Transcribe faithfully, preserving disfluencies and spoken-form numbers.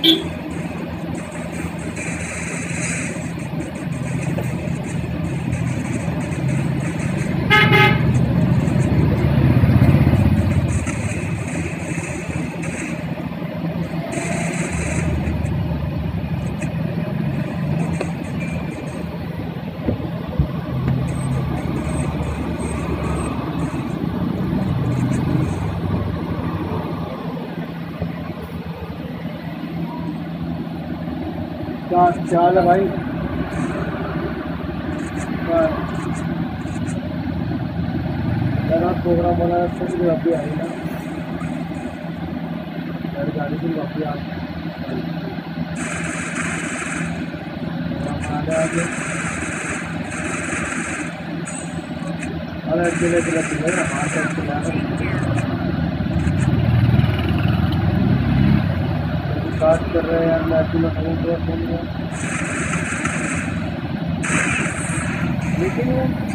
क्या चाल है भाई? प्रोग्राम बनाया फिर भी अभी आई ना मेरी गाड़ी की वापी आ आगे अरे चिले चिले चिले हमारे चिल्ला बात कर रहे हैं यार मैं अकेला फोन पे फोन में लेकिन